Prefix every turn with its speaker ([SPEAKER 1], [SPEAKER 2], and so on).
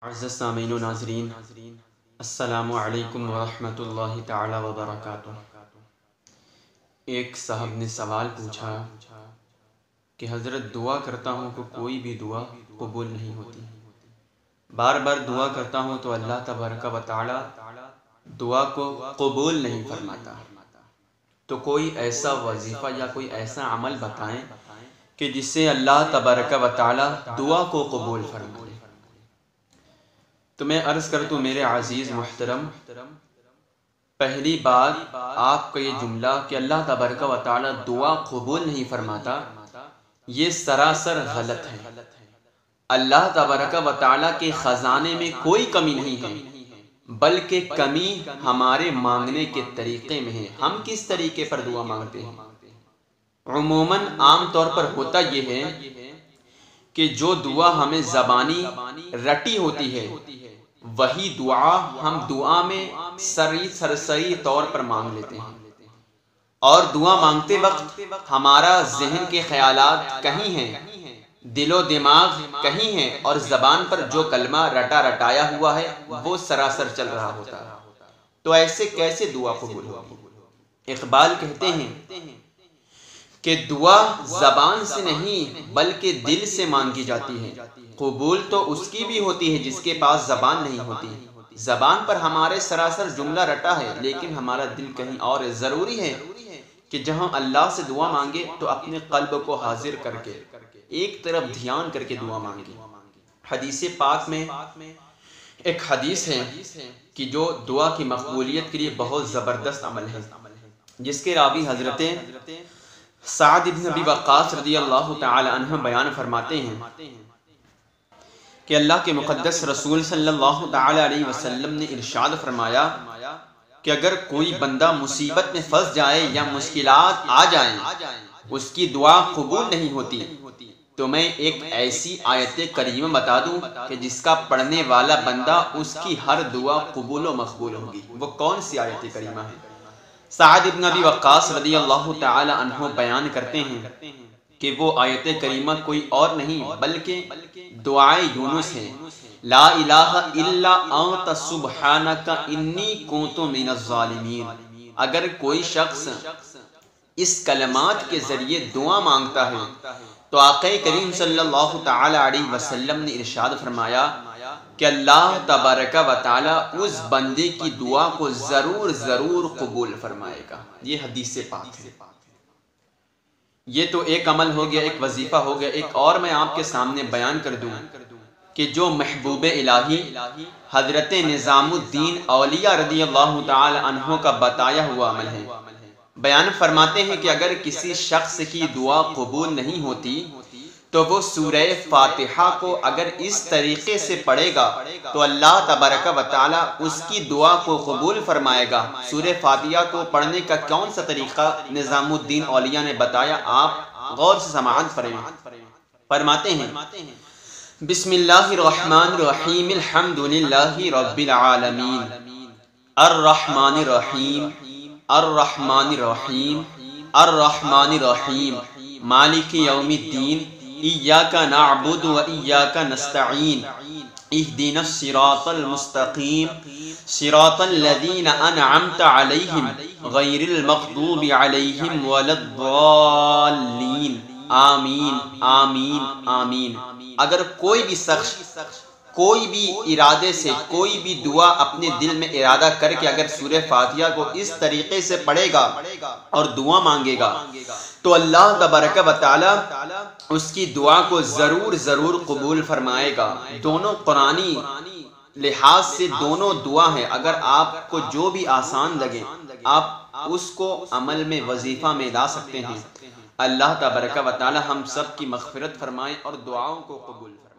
[SPEAKER 1] عزیز سامعین و ناظرین، السلام علیکم ورحمۃ اللہ تعالی وبرکاتہ۔ ایک صاحب نے سوال پوچھا کہ حضرت دعا کرتا ہوں کہ کوئی بھی دعا قبول نہیں ہوتی، بار بار دعا کرتا ہوں تو اللہ تبارک و تعالی دعا کو قبول نہیں فرماتا، تو کوئی ایسا وظیفہ یا کوئی ایسا عمل بتائیں کہ جس سے اللہ تبارک و تعالی دعا کو قبول فرمائے۔ تو میں عرض کرتوں میرے عزیز محترم، پہلی بات آپ کا یہ جملہ کہ اللہ تبارک و تعالی دعا قبول نہیں فرماتا، یہ سراسر غلط ہے۔ اللہ تبارک و تعالی کے خزانے میں کوئی کمی نہیں ہے، بلکہ کمی ہمارے مانگنے کے طریقے میں ہے۔ ہم کس طریقے پر دعا مانگتے ہیں؟ عموماً عام طور پر ہوتا یہ ہے کہ جو دعا ہمیں زبانی رٹی ہوتی ہے وہی دعا ہم دعا میں سرسری طور پر مانگ لیتے ہیں، اور دعا مانگتے وقت ہمارا ذہن کے خیالات کہیں ہیں، دل و دماغ کہیں ہیں، اور زبان پر جو کلمہ رٹا رٹایا ہوا ہے وہ سراسر چل رہا ہوتا ہے۔ تو ایسے کیسے دعا قبول ہوگی؟ اقبال کہتے ہیں کہ دعا زبان سے نہیں بلکہ دل سے مانگی جاتی ہے، قبول تو اس کی بھی ہوتی ہے جس کے پاس زبان نہیں ہوتی۔ زبان پر ہمارے سراسر جملہ رٹا ہے لیکن ہمارا دل کہیں اور ہے۔ ضروری ہے کہ جہاں اللہ سے دعا مانگے تو اپنے قلب کو حاضر کر کے ایک طرف دھیان کر کے دعا مانگے۔ حدیث پاک میں ایک حدیث ہے کہ جو دعا کی مقبولیت کے لیے بہت زبردست عمل ہے، جس کے راوی حضرت سعد بن ابی وقاص رضی اللہ تعالی عنہ بیان فرماتے ہیں کہ اللہ کے مقدس رسول صلی اللہ تعالی علیہ وسلم نے ارشاد فرمایا کہ اگر کوئی بندہ مصیبت میں پھنس جائے یا مشکلات آ جائیں، اس کی دعا قبول نہیں ہوتی، تو میں ایک ایسی آیت کریمہ بتا دوں کہ جس کا پڑھنے والا بندہ اس کی ہر دعا قبول و مقبول ہوگی۔ وہ کون سی آیت کریمہ ہے؟ سعد بن ابی وقاص رضی اللہ تعالی عنہ بیان کرتے ہیں کہ وہ آیت کریمہ کوئی اور نہیں بلکہ دعائے یونس ہے۔ لا الہ الا انت سبحانک انی کنت من الظالمین۔ اگر کوئی شخص اس کلمات کے ذریعے دعا مانگتا ہے تو آقا کریم صلی اللہ تعالی علیہ وسلم نے ارشاد فرمایا کہ اللہ تبارک و تعالی اس بندے کی دعا کو ضرور ضرور قبول فرمائے گا۔ یہ حدیث پاک ہے۔ یہ تو ایک عمل ہو گیا، ایک وظیفہ ہو گیا۔ ایک اور میں آپ کے سامنے بیان کر دوں کہ جو محبوب الہی حضرت نظام الدین اولیاء رضی اللہ تعالی عنہ کا بتایا ہوا عمل ہے۔ بیان فرماتے ہیں کہ اگر کسی شخص کی دعا قبول نہیں ہوتی تو وہ سورہ فاتحہ کو اگر اس طریقے سے پڑھے گا تو اللہ تبارک و تعالی اس کی دعا کو قبول فرمائے گا۔ سورہ فاتحہ کو پڑھنے کا کون سا طریقہ نظام الدین اولیاء نے بتایا، آپ غور سے سماعت فرمائیں۔ فرماتے ہیں بسم اللہ الرحمن الرحیم الحمد للہ رب العالمین الرحمن الرحیم الرحمن الرحیم الرحمن الرحیم مالک یوم الدین ایاک نعبد و ایاک نستعین اہدنا الصراط المستقیم صراط الذین انعمت علیہم غیر المغضوب علیہم ولا الضالین آمین آمین آمین۔ اگر کوئی بھی شخص کوئی بھی ارادے سے کوئی بھی دعا اپنے دل میں ارادہ کر کے اگر سورہ فاتحہ کو اس طریقے سے پڑھے گا اور دعا مانگے گا تو اللہ تبارک و تعالی اس کی دعا کو ضرور ضرور قبول فرمائے گا۔ دونوں قرآنی لحاظ سے دونوں دعا ہے، اگر آپ کو جو بھی آسان لگے آپ اس کو عمل میں وظیفہ میں لا سکتے ہیں۔ اللہ تبارک و تعالی ہم سب کی مغفرت فرمائے اور دعاؤں کو قبول فرمائے۔